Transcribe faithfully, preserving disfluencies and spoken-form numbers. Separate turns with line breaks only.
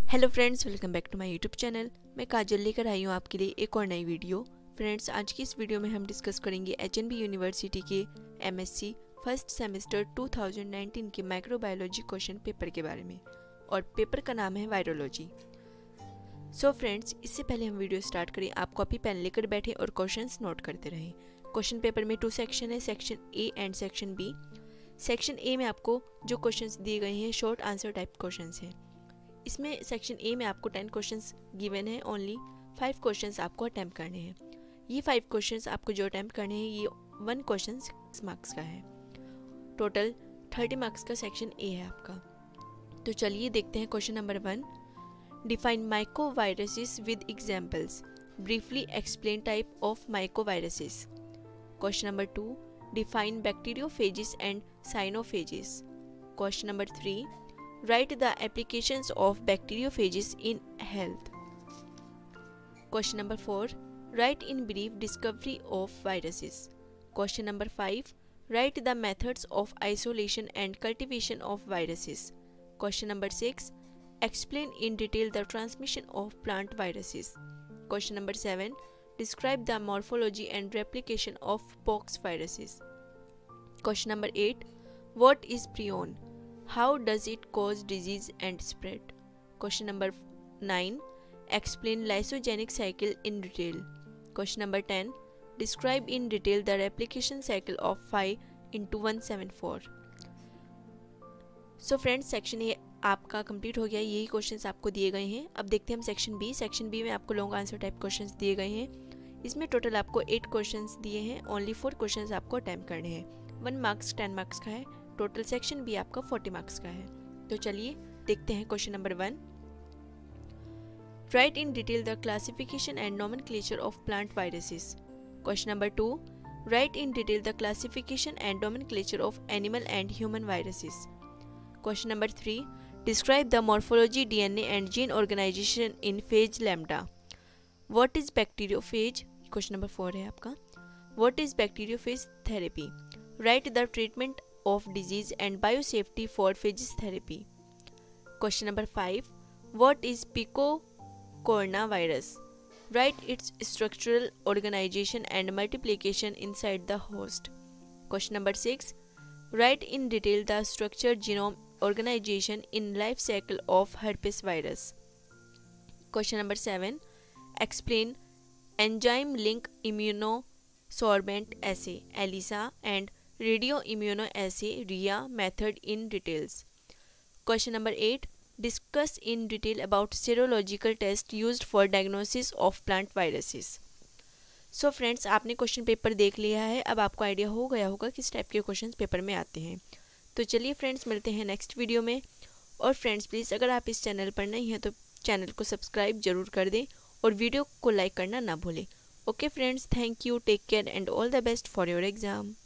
Hello friends, welcome back to my YouTube channel. मैं काजल लेकर आई हूँ आपके लिए एक और नई वीडियो। फ्रेंड्स, आज की इस वीडियो में हम डिस्कस करेंगे एच एन बी यूनिवर्सिटी के MSc first semester two thousand nineteen के माइक्रोबायोलॉजी क्वेश्चन पेपर के बारे में, और पेपर का नाम है वायरोलॉजी। सो फ्रेंड्स, इससे पहले हम वीडियो स्टार्ट करें, आप कॉपी पेन लेकर बैठे और क्वेश्चंस नोट करते रहें। क्वेश्चन पेपर में टू सेक्शन है, section A and section B. Section A में आपको जो क्वेश्चंस दिए गए हैं शॉर्ट आंसर टाइप क्वेश्चंस हैं। इसमें सेक्शन ए में आपको टेन क्वेश्चंस गिवन है, ओनली फाइव क्वेश्चंस आपको अटैम्प्ट करने हैं। ये फाइव क्वेश्चंस आपको जो अटैम्प्ट करने हैं ये वन क्वेश्चन सिक्स मार्क्स का है। टोटल थर्टी मार्क्स का सेक्शन ए है आपका। तो चलिए देखते हैं question number one. Define mycoviruses with examples, briefly explain type of mycoviruses. Question number two, define bacteriophages and cyanophages. Question number three, write the applications of bacteriophages in health. Question number four, write in brief discovery of viruses. Question number five, write the methods of isolation and cultivation of viruses. Question number six, explain in detail the transmission of plant viruses. Question number seven, describe the morphology and replication of pox viruses. Question number eight, what is prion? How does it cause disease and spread? Question number nine, explain lysogenic cycle in detail. Question number ten, describe in detail the replication cycle of five into one seventy-four. So friends, section A आपका complete हो गया। यही questions आपको दिए गए हैं। अब देखते हैं हम सेक्शन बी। सेक्शन बी में आपको लॉन्ग आंसर टाइप क्वेश्चंस दिए गए हैं। इसमें टोटल आपको एट क्वेश्चंस दिए हैं, ओनली फोर क्वेश्चंस आपको अटेम्प्ट करने हैं। वन मार्क्स टेन मार्क्स का है। टोटल सेक्शन भी आपका फोर्टी मार्क्स का है। तो चलिए देखते हैं question number one. Write in detail the classification and nomenclature of plant viruses. Question number two, write in detail the classification and nomenclature of animal and human viruses. Question number three, describe the morphology, DNA and gene organisation in phage lambda. What is bacteriophage? Question number four है आपका। What is bacteriophage therapy? Write the treatment of disease and biosafety for phages therapy. Question number five, what is picornavirus? Write its structural organization and multiplication inside the host. Question number six, write in detail the structure, genome, organization in life cycle of herpes virus. Question number seven, explain enzyme link immunosorbent assay ELISA and radio immunoassay RIA method in details. Question number eight, discuss in detail about serological test used for diagnosis of plant viruses. So friends, आपने question paper देख लिया है। अब आपको idea हो गया होगा किस टाइप के क्वेश्चंस पेपर में आते हैं। तो चलिए फ्रेंड्स, मिलते हैं नेक्स्ट वीडियो में। और फ्रेंड्स प्लीज़, अगर आप इस चैनल पर नहीं हैं तो चैनल को सब्सक्राइब जरूर कर दें और वीडियो को लाइक करना ना भूलें। Okay friends, thank you, take care and all the best for your exam.